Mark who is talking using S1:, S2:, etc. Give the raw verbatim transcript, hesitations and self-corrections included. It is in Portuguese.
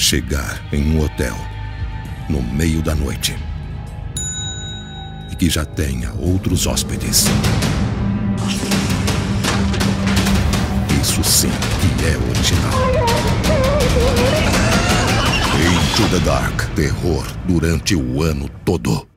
S1: chegar em um hotel no meio da noite e que já tenha outros hóspedes. Isso sim que é original. Into the Dark. Terror durante o ano todo.